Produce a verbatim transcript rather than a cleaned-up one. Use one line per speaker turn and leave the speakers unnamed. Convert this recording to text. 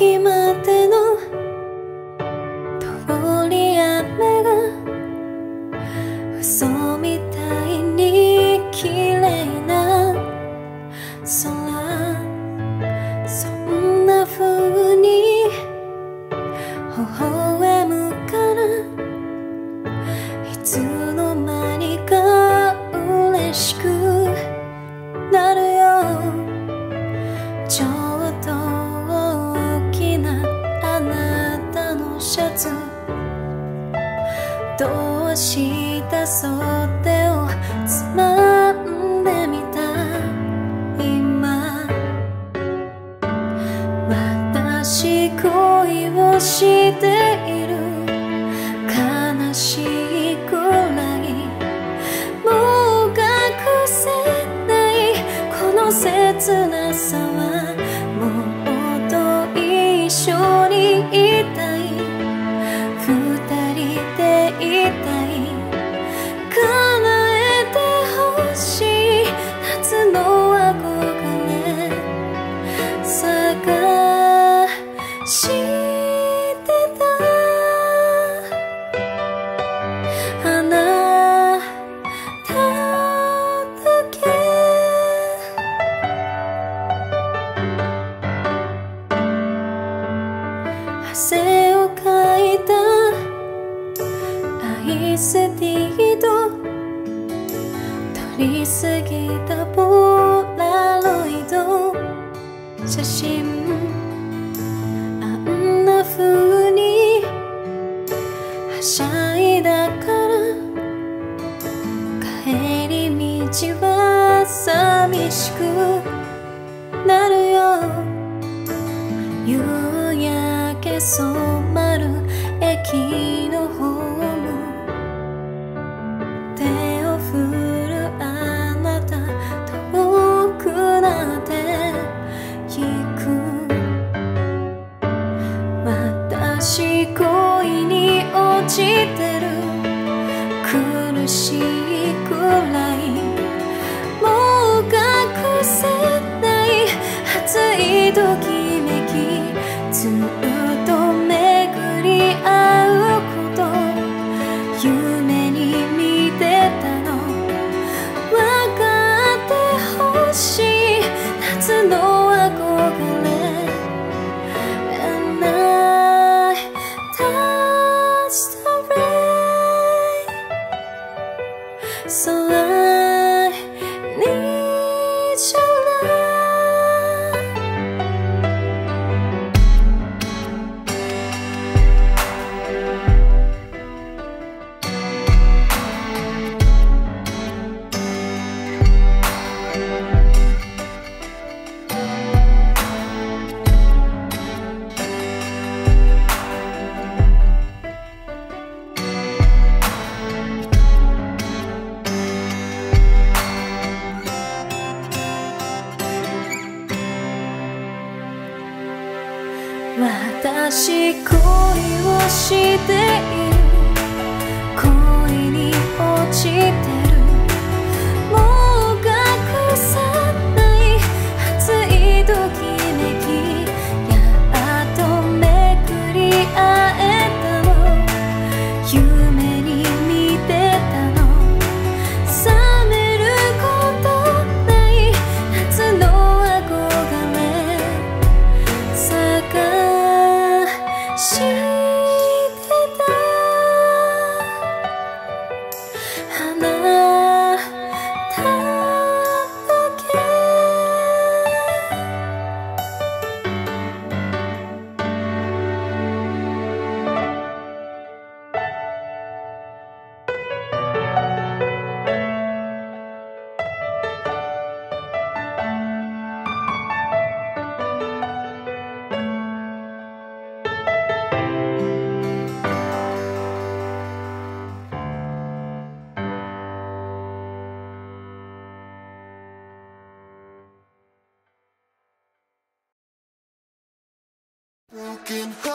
きまでの通り雨が嘘みたいに綺麗な空、そんな風に微笑むからいつの間にか嬉しくなるよ。ちょっと大きなあなたのシャツ、どうした袖をつまんでみた。今私恋をしている、悲しいくらいもう隠せないこの切なさは、もっと一緒にいたい、二人でいたい、叶えてほしい夏の憧れ探してた。あなただけ汗をかいたアイスティーと取りすぎたポラロイド写真、あんな風にはしゃいだから帰り道は寂しくなるよ。夕焼け染まる駅のホーム、手を振るあなた遠くなってゆく。私恋に落ちてる、苦しいくらいもう隠せない熱いときめき、ずっと巡り合うこと、夢に見てたの分かってほしい夏の憧れ。 And I touched the rain, so I need your love. 私恋をしている、恋に落ちてる、もう隠さない熱いときめき、やっとめくり会えたの、夢に見てたの、冷めることない夏の憧れ探してた。あなただけ。Broken